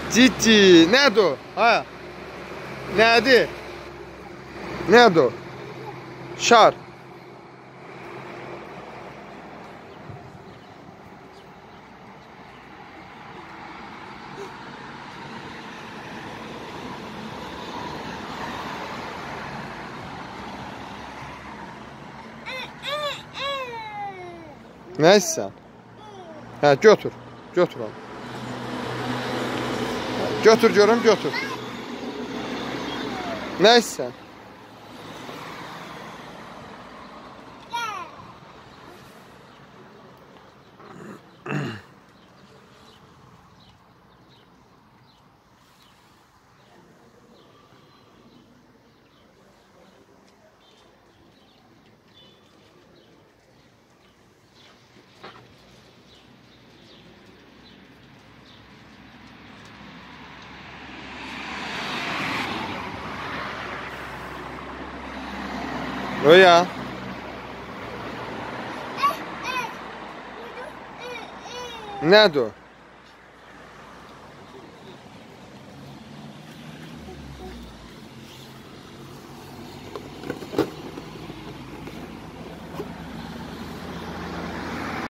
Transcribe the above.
Cici. Nədir o? Ha? Nədir? Nədir o? Şar. Nə istəyirsən? Hə, götür. Götür onu. Götür görüm, götür. Nə istəyirsən? Oya. Nədir o?